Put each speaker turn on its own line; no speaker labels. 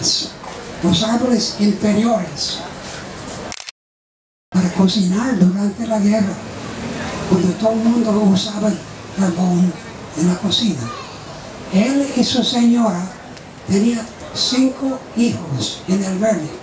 plantas, los árboles inferiores, para cocinar durante la guerra, cuando todo el mundo usaba carbón en la cocina. Él y su señora tenían 5 hijos en el verde.